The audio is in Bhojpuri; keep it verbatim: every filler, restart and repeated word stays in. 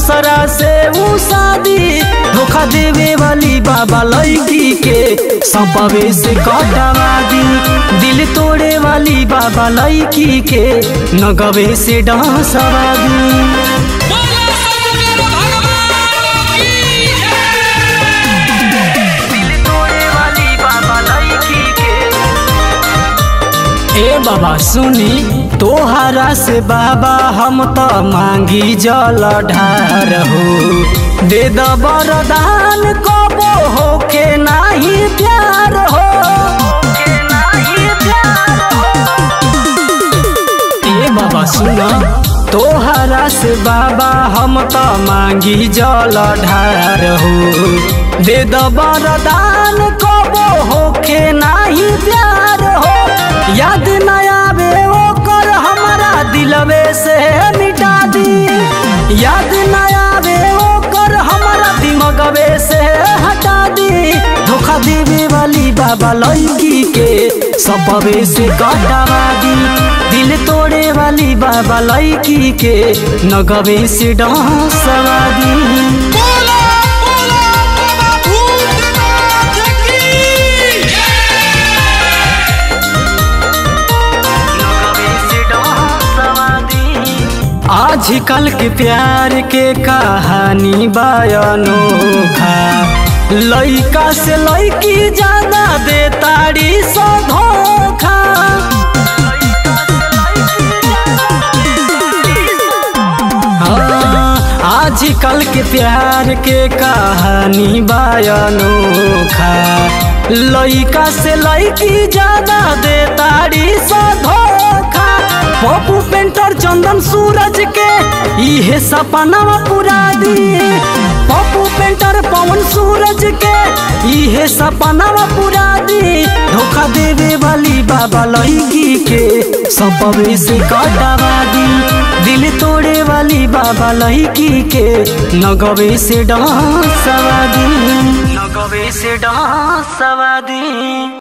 दूसरा से वो शादी, धोखा देवे वाली बाबा लड़की के सपवे से कटवा दी। दिल तोड़े वाली बाबा लड़की के नगवे से डसवा दी। ए बाबा सुनी तोहरा से बाबा हम तो मांगी जल ढार हो, दे द वरदान कबो होके नाही प्यार हो। ए बाबा सुना तोहरा से बाबा हम तो मांगी जल ढार हो, दे द वरदान कबो होके नाही प्यार हो। याद न आवे वो कर हमारा दिलवे से मिटा दी, याद न आवे वो कर हमारा दिमगवे से हटा दी। धोखा देवे वाली बाबा लड़की के सपवे से कटवा दी। दिल तोड़े वाली बाबा लड़की के नगवे से डसवा दी। आजकल के प्यार के कहानी बयानोखा, लइका से लइकी ज्यादा दे ताड़ी सो धोखा। हाँ, आजकल के प्यार के कहानी बयानोखा, लइका से लइकी ज्यादा दे ताड़ी सो धोखा। पप्पू पेंटर चंदन सूरज के इहे सपना पूरा दी। पप्पू पेंटर पवन सूरज के इहे सपना पूरा दी। धोखा देवे वाली बाबा लड़की के सपवे से कटवा दी। दिल तोड़े वाली बाबा लड़की के नगवे से डसवा दी, नगवे से डसवा दी।